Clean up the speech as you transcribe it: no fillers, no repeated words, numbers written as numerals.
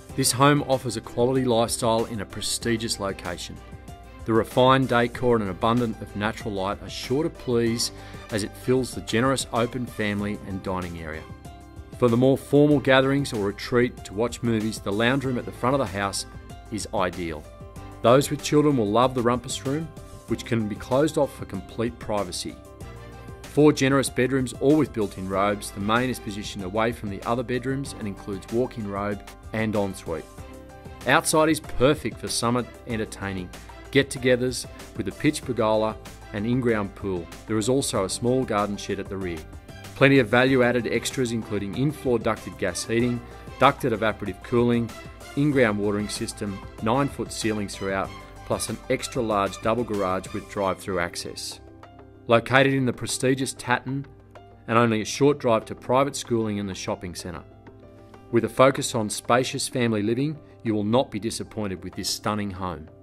This home offers a quality lifestyle in a prestigious location. The refined decor and an abundance of natural light are sure to please as it fills the generous open family and dining area. For the more formal gatherings or retreat to watch movies, the lounge room at the front of the house is ideal. Those with children will love the rumpus room, which can be closed off for complete privacy. 4 generous bedrooms, all with built-in robes. The main is positioned away from the other bedrooms and includes walk-in robe and ensuite. Outside is perfect for summer entertaining, get-togethers with a pitch pergola and in-ground pool. There is also a small garden shed at the rear. Plenty of value-added extras including in-floor ducted gas heating, ducted evaporative cooling, in-ground watering system, 9-foot ceilings throughout, plus an extra large double garage with drive-through access. Located in the prestigious Tatton and only a short drive to private schooling and the shopping centre. With a focus on spacious family living, you will not be disappointed with this stunning home.